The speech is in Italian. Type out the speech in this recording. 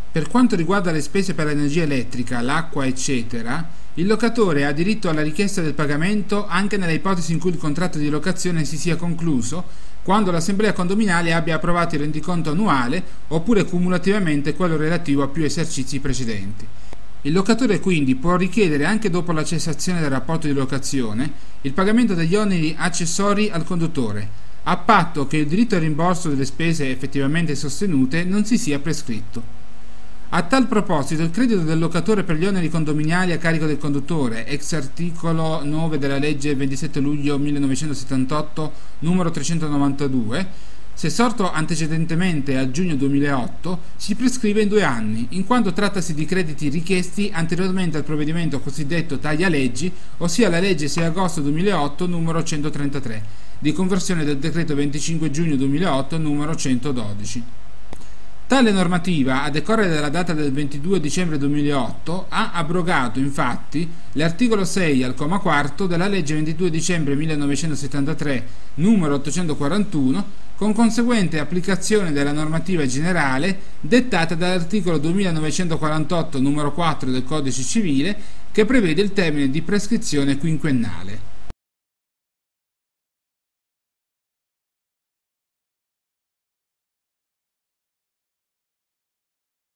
Per quanto riguarda le spese per l'energia elettrica, l'acqua, eccetera, il locatore ha diritto alla richiesta del pagamento anche nelle ipotesi in cui il contratto di locazione si sia concluso, quando l'assemblea condominiale abbia approvato il rendiconto annuale oppure cumulativamente quello relativo a più esercizi precedenti. Il locatore quindi può richiedere anche dopo la cessazione del rapporto di locazione il pagamento degli oneri accessori al conduttore, a patto che il diritto al rimborso delle spese effettivamente sostenute non si sia prescritto. A tal proposito, il credito del locatore per gli oneri condominiali a carico del conduttore, ex articolo 9 della legge 27 luglio 1978 numero 392, se sorto antecedentemente a giugno 2008, si prescrive in 2 anni, in quanto trattasi di crediti richiesti anteriormente al provvedimento cosiddetto taglia leggi, ossia la legge 6 agosto 2008 numero 133, di conversione del decreto 25 giugno 2008 numero 112. Tale normativa, a decorrere dalla data del 22 dicembre 2008, ha abrogato infatti l'articolo 6 al comma 4 della legge 22 dicembre 1973 numero 841, con conseguente applicazione della normativa generale dettata dall'articolo 2948 numero 4 del Codice Civile, che prevede il termine di prescrizione quinquennale.